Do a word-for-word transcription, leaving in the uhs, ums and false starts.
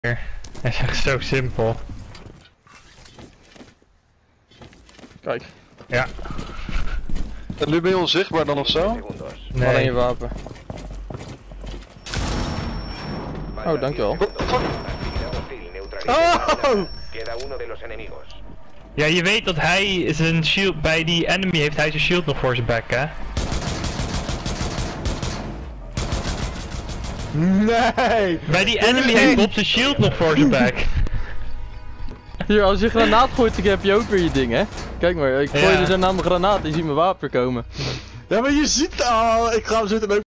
Het is echt zo simpel. Kijk. Ja. En nu ben je onzichtbaar dan of zo? Nee. Alleen je wapen. Oh, dankjewel. Oh! Ja, je weet dat hij zijn shield, bij die enemy heeft hij zijn shield nog voor zijn back, hè? Nee! Bij die enemy heeft Bob zijn shield nog voor zijn back. Hier, als je granaat gooit, dan heb je ook weer je ding, hè? Kijk maar, ik gooi Ja. er zo naar mijn granaat en je ziet mijn wapen komen. Ja, maar je ziet al, ik ga hem zitten.